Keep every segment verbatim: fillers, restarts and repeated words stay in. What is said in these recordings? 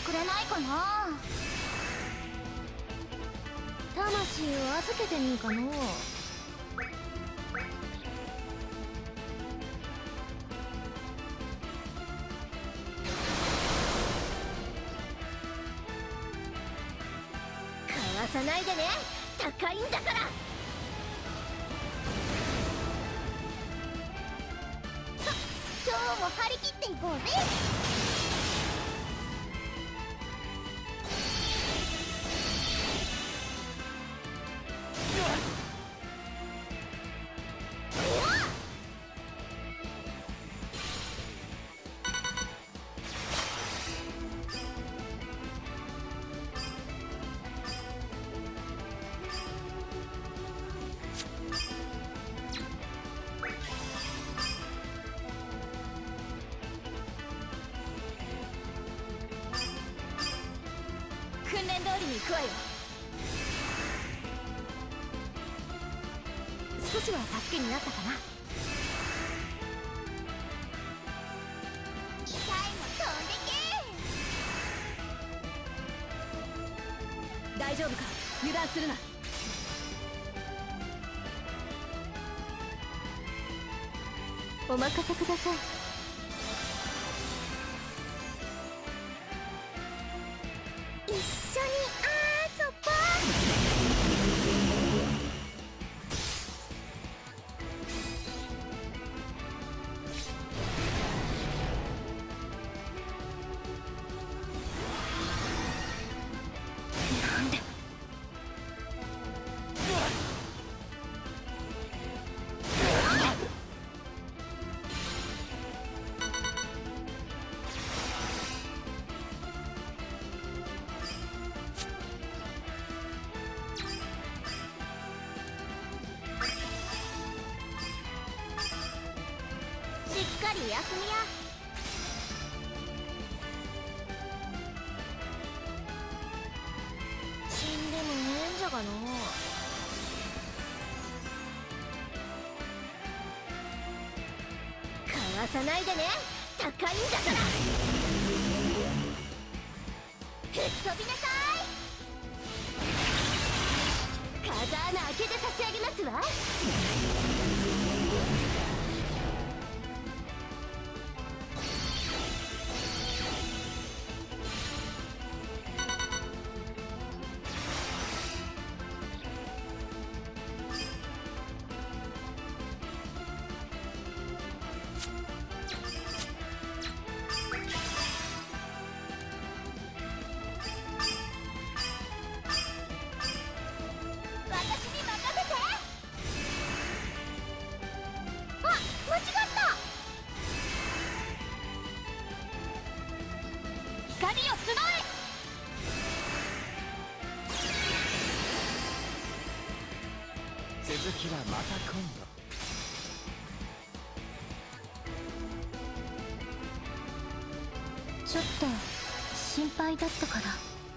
くれないかな。魂を預けてみんかの。かわさないでね、高いんだから。今日も張り切っていこうぜ。訓練通りに行くわよ。少しは助けになったかな。機体も飛んでけ。大丈夫か、油断するな。お任せください。一緒に遊ぼう。なんで。しっかり休みや。死んでもええんじゃがの。かわさないでね、高いんだから。吹っ飛びなさい。風穴開けて差し上げますわ。光を集え。 続きはまた今度。 ちょっと心配だったから。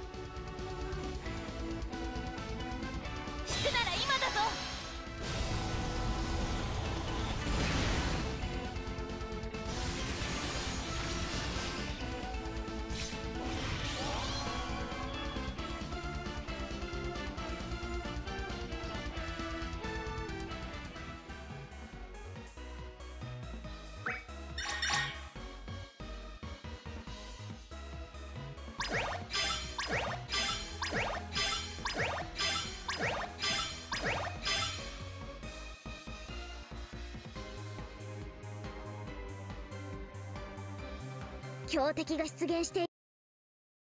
引くなら今だぞ。強敵が出現して